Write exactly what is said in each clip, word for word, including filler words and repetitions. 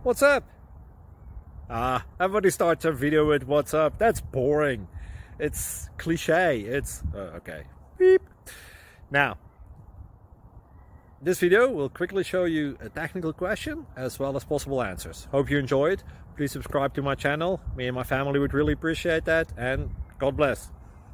What's up? Ah, everybody starts a video with what's up. That's boring. It's cliche. It's uh, okay. Beep. Now, this video will quickly show you a technical question as well as possible answers. Hope you enjoyed. Please subscribe to my channel. Me and my family would really appreciate that, and God bless.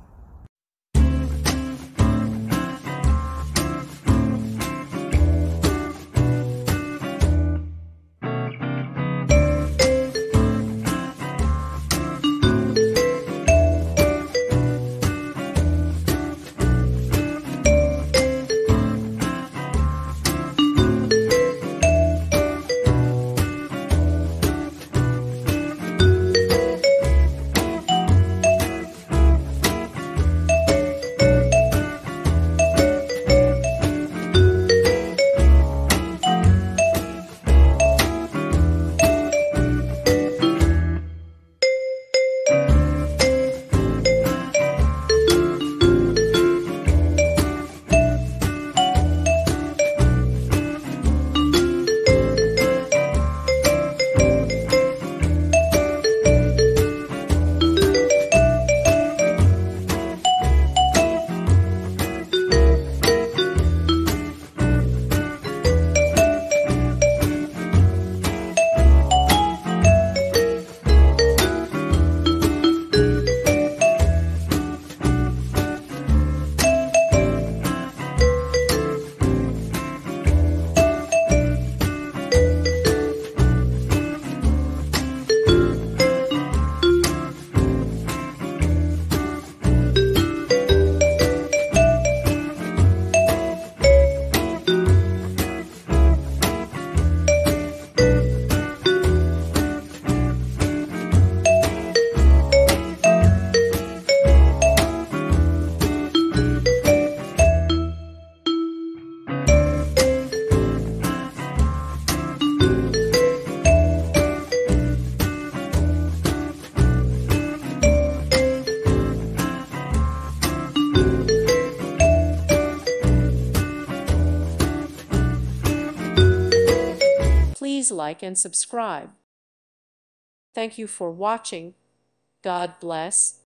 Please like and subscribe. Thank you for watching. God bless.